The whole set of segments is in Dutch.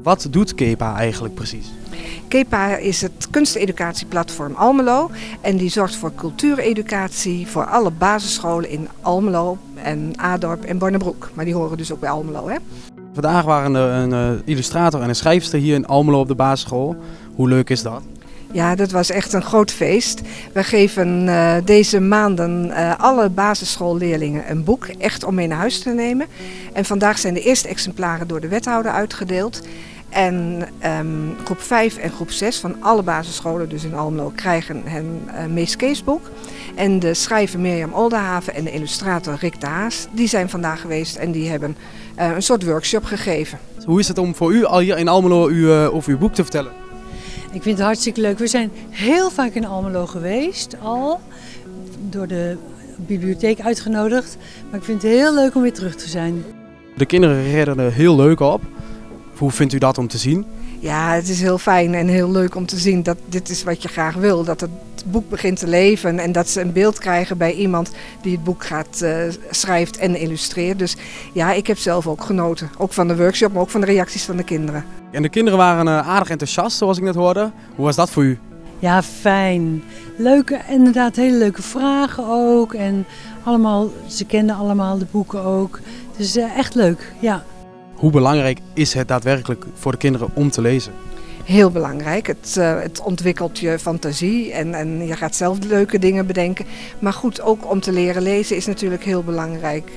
Wat doet KEPA eigenlijk precies? KEPA is het kunsteducatieplatform Almelo en die zorgt voor cultuureducatie voor alle basisscholen in Almelo en Adorp en Bornebroek. Maar die horen dus ook bij Almelo, hè? Vandaag waren een illustrator en een schrijfster hier in Almelo op de basisschool. Hoe leuk is dat? Ja, dat was echt een groot feest. We geven deze maanden alle basisschoolleerlingen een boek, echt om mee naar huis te nemen. En vandaag zijn de eerste exemplaren door de wethouder uitgedeeld. En groep 5 en groep 6 van alle basisscholen, dus in Almelo, krijgen een Mees Kees boek. En de schrijver Mirjam Oldenhaven en de illustrator Rick de Haas, die zijn vandaag geweest en die hebben een soort workshop gegeven. Hoe is het om voor u al hier in Almelo over uw boek te vertellen? Ik vind het hartstikke leuk. We zijn heel vaak in Almelo geweest al, door de bibliotheek uitgenodigd. Maar ik vind het heel leuk om weer terug te zijn. De kinderen redden er heel leuk op. Hoe vindt u dat om te zien? Ja, het is heel fijn en heel leuk om te zien dat dit is wat je graag wil. Dat het boek begint te leven en dat ze een beeld krijgen bij iemand die het boek schrijft en illustreert. Dus ja, ik heb zelf ook genoten. Ook van de workshop, maar ook van de reacties van de kinderen. En de kinderen waren aardig enthousiast, zoals ik net hoorde. Hoe was dat voor u? Ja, fijn. Leuke, inderdaad hele leuke vragen ook. En allemaal, ze kenden allemaal de boeken ook. Dus echt leuk, ja. Hoe belangrijk is het daadwerkelijk voor de kinderen om te lezen? Heel belangrijk. Het ontwikkelt je fantasie en je gaat zelf leuke dingen bedenken. Maar goed, ook om te leren lezen is natuurlijk heel belangrijk.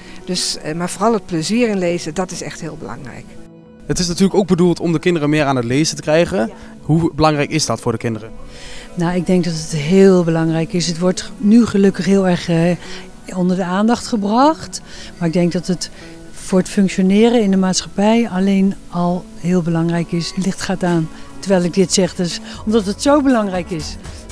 Maar vooral het plezier in lezen, dat is echt heel belangrijk. Het is natuurlijk ook bedoeld om de kinderen meer aan het lezen te krijgen. Ja. Hoe belangrijk is dat voor de kinderen? Nou, ik denk dat het heel belangrijk is. Het wordt nu gelukkig heel erg onder de aandacht gebracht. Maar ik denk dat het voor het functioneren in de maatschappij alleen al heel belangrijk is. Het licht gaat aan terwijl ik dit zeg, dus omdat het zo belangrijk is.